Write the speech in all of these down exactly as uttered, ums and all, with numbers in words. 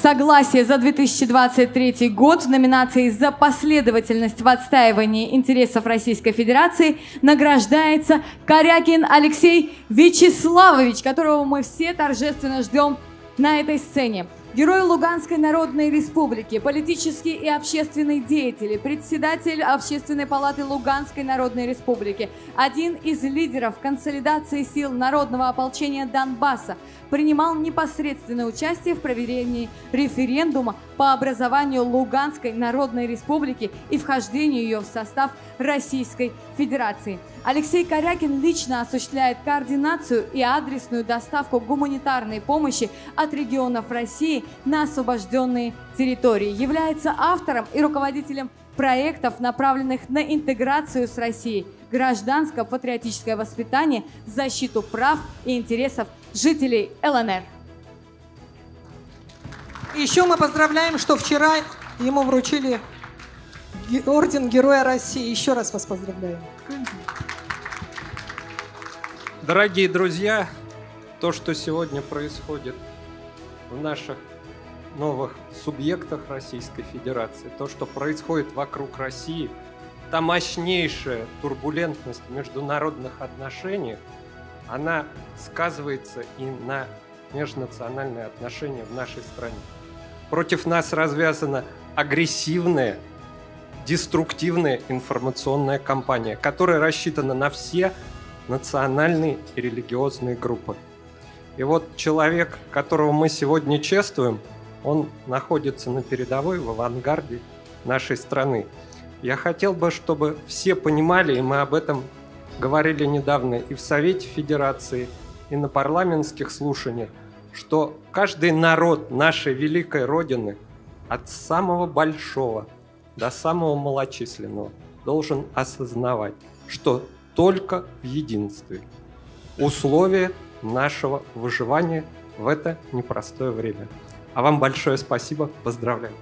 согласия за две тысячи двадцать третий год в номинации «За последовательность в отстаивании интересов Российской Федерации» награждается Корякин Алексей Вячеславович, которого мы все торжественно ждем на этой сцене. Герой Луганской Народной Республики, политический и общественный деятель, председатель Общественной палаты Луганской Народной Республики, один из лидеров консолидации сил народного ополчения Донбасса, принимал непосредственное участие в проведении референдума по образованию Луганской Народной Республики и вхождению ее в состав Российской Федерации. Алексей Корякин лично осуществляет координацию и адресную доставку гуманитарной помощи от регионов России на освобожденные территории, является автором и руководителем проектов, направленных на интеграцию с Россией, гражданско-патриотическое воспитание, защиту прав и интересов жителей ЛНР. Еще мы поздравляем, что вчера ему вручили орден Героя России. Еще раз вас поздравляем. Дорогие друзья, то, что сегодня происходит в наших новых субъектах Российской Федерации, то, что происходит вокруг России, та мощнейшая турбулентность в международных отношениях, она сказывается и на межнациональные отношения в нашей стране. Против нас развязана агрессивная, деструктивная информационная кампания, которая рассчитана на все национальные и религиозные группы. И вот человек, которого мы сегодня чествуем, он находится на передовой, в авангарде нашей страны. Я хотел бы, чтобы все понимали, и мы об этом говорили недавно и в Совете Федерации, и на парламентских слушаниях, что каждый народ нашей великой Родины, от самого большого до самого малочисленного, должен осознавать, что только в единстве условия нашего выживания в это непростое время. А вам большое спасибо, поздравляю.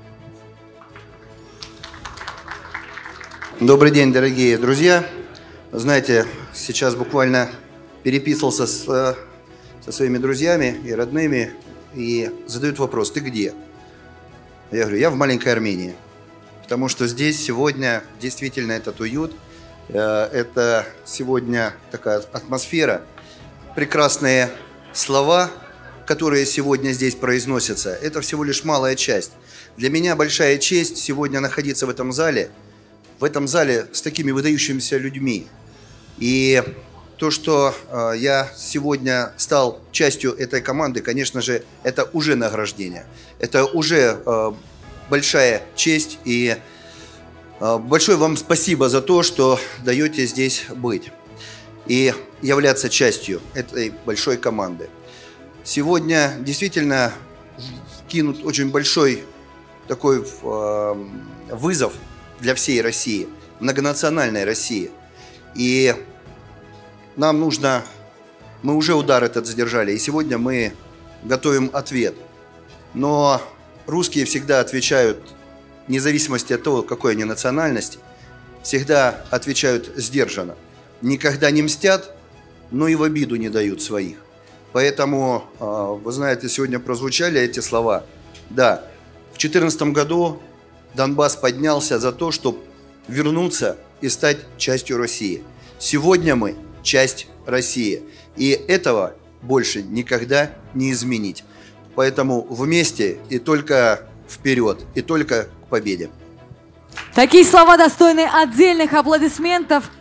Добрый день, дорогие друзья. Знаете, сейчас буквально переписывался с, со своими друзьями и родными, и задают вопрос: ты где? Я говорю: я в маленькой Армении. Потому что здесь сегодня действительно этот уют, это сегодня такая атмосфера, прекрасные слова, которые сегодня здесь произносятся, это всего лишь малая часть. Для меня большая честь сегодня находиться в этом зале, в этом зале с такими выдающимися людьми. И то, что э, я сегодня стал частью этой команды, конечно же, это уже награждение. Это уже э, большая честь. И э, большое вам спасибо за то, что даете здесь быть и являться частью этой большой команды. Сегодня действительно кинут очень большой такой э, вызов для всей России, многонациональной России. И нам нужно, мы уже удар этот задержали, и сегодня мы готовим ответ. Но русские всегда отвечают, вне зависимости от того, какой они национальности, всегда отвечают сдержанно. Никогда не мстят, но и в обиду не дают своих. Поэтому, вы знаете, сегодня прозвучали эти слова. Да, в две тысячи четырнадцатом году Донбасс поднялся за то, чтобы вернуться и стать частью России. Сегодня мы часть России. И этого больше никогда не изменить. Поэтому вместе и только вперед, и только к победе. Такие слова достойны отдельных аплодисментов.